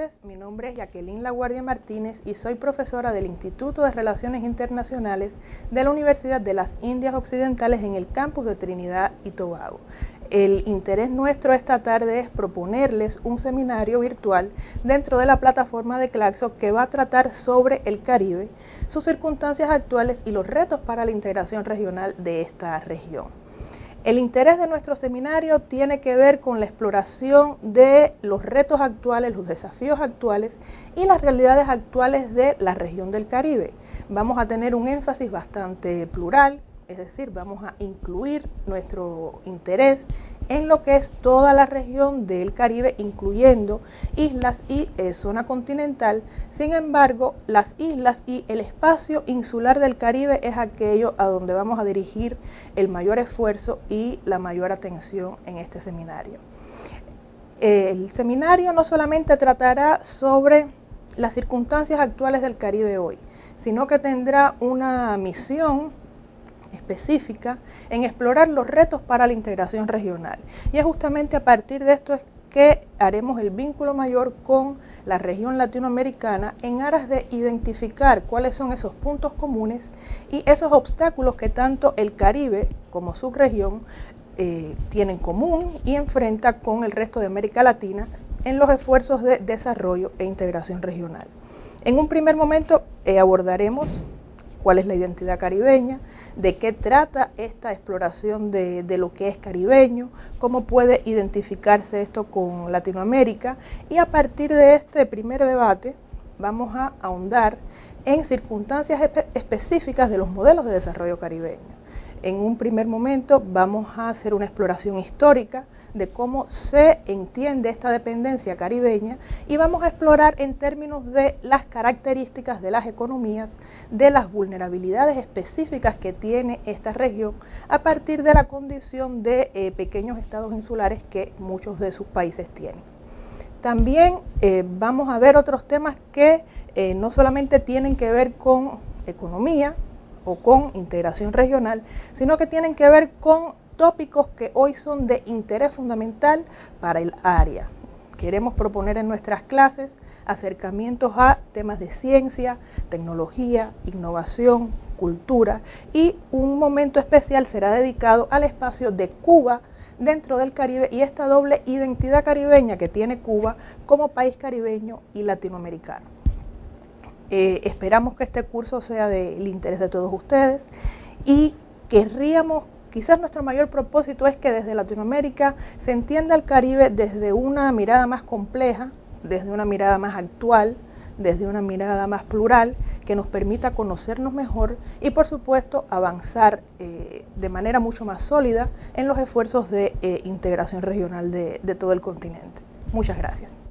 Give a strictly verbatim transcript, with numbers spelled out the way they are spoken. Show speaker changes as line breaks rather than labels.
tardes, mi nombre es Jacqueline Laguardia Martínez y soy profesora del Instituto de Relaciones Internacionales de la Universidad de las Indias Occidentales en el campus de Trinidad y Tobago. El interés nuestro esta tarde es proponerles un seminario virtual dentro de la plataforma de Claxo que va a tratar sobre el Caribe, sus circunstancias actuales y los retos para la integración regional de esta región. El interés de nuestro seminario tiene que ver con la exploración de los retos actuales, los desafíos actuales y las realidades actuales de la región del Caribe. Vamos a tener un énfasis bastante plural, es decir, vamos a incluir nuestro interés en lo que es toda la región del Caribe, incluyendo islas y eh, zona continental. Sin embargo, las islas y el espacio insular del Caribe es aquello a donde vamos a dirigir el mayor esfuerzo y la mayor atención en este seminario. El seminario no solamente tratará sobre las circunstancias actuales del Caribe hoy, sino que tendrá una misión específica en explorar los retos para la integración regional. Y es justamente a partir de esto es que haremos el vínculo mayor con la región latinoamericana en aras de identificar cuáles son esos puntos comunes y esos obstáculos que tanto el Caribe como subregión eh, tienen en común y enfrenta con el resto de América Latina en los esfuerzos de desarrollo e integración regional. En un primer momento eh, abordaremos cuál es la identidad caribeña, de qué trata esta exploración de, de lo que es caribeño, cómo puede identificarse esto con Latinoamérica, y a partir de este primer debate vamos a ahondar en circunstancias espe- específicas de los modelos de desarrollo caribeño. En un primer momento vamos a hacer una exploración histórica de cómo se entiende esta dependencia caribeña y vamos a explorar en términos de las características de las economías, de las vulnerabilidades específicas que tiene esta región a partir de la condición de eh, pequeños estados insulares que muchos de sus países tienen. También eh, vamos a ver otros temas que eh, no solamente tienen que ver con economía o con integración regional, sino que tienen que ver con tópicos que hoy son de interés fundamental para el área. Queremos proponer en nuestras clases acercamientos a temas de ciencia, tecnología, innovación, cultura, y un momento especial será dedicado al espacio de Cuba dentro del Caribe y esta doble identidad caribeña que tiene Cuba como país caribeño y latinoamericano. Eh, esperamos que este curso sea del interés de todos ustedes y querríamos, quizás nuestro mayor propósito es que desde Latinoamérica se entienda el Caribe desde una mirada más compleja, desde una mirada más actual, desde una mirada más plural, que nos permita conocernos mejor y por supuesto avanzar eh, de manera mucho más sólida en los esfuerzos de eh, integración regional de, de todo el continente. Muchas gracias.